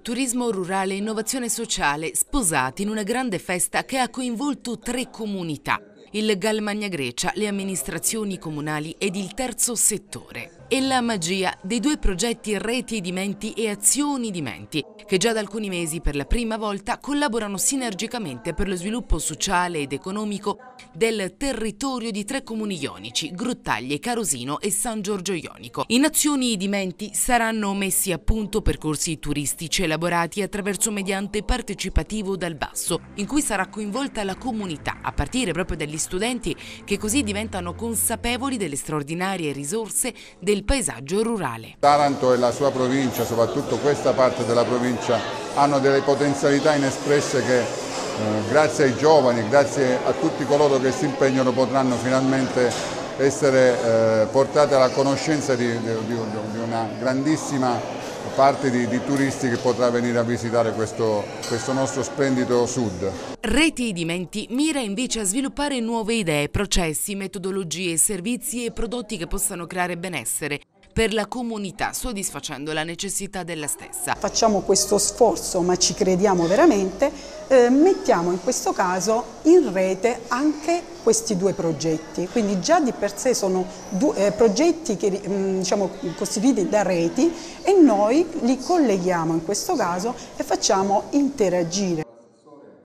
Turismo rurale e innovazione sociale sposati in una grande festa che ha coinvolto 3 comunità, il Galmagna Grecia, le amministrazioni comunali ed il terzo settore. E la magia dei 2 progetti Reti di Menti e Azioni di Menti, che già da alcuni mesi per la prima volta collaborano sinergicamente per lo sviluppo sociale ed economico del territorio di 3 comuni ionici, Grottaglie, Carosino e San Giorgio Ionico. In Azioni di Menti saranno messi a punto percorsi turistici elaborati attraverso mediante partecipativo dal basso, in cui sarà coinvolta la comunità, a partire proprio dagli studenti che così diventano consapevoli delle straordinarie risorse del paesaggio rurale. Taranto e la sua provincia, soprattutto questa parte della provincia, hanno delle potenzialità inespresse che grazie ai giovani, grazie a tutti coloro che si impegnano, potranno finalmente essere portate alla conoscenza di una grandissima parte di turisti che potrà venire a visitare questo nostro splendido sud. Reti di Menti mira invece a sviluppare nuove idee, processi, metodologie, servizi e prodotti che possano creare benessere per la comunità, soddisfacendo la necessità della stessa. Facciamo questo sforzo, ma ci crediamo veramente, mettiamo in questo caso in rete anche questi 2 progetti, quindi già di per sé sono progetti che, costituiti da reti, e noi li colleghiamo in questo caso e facciamo interagire.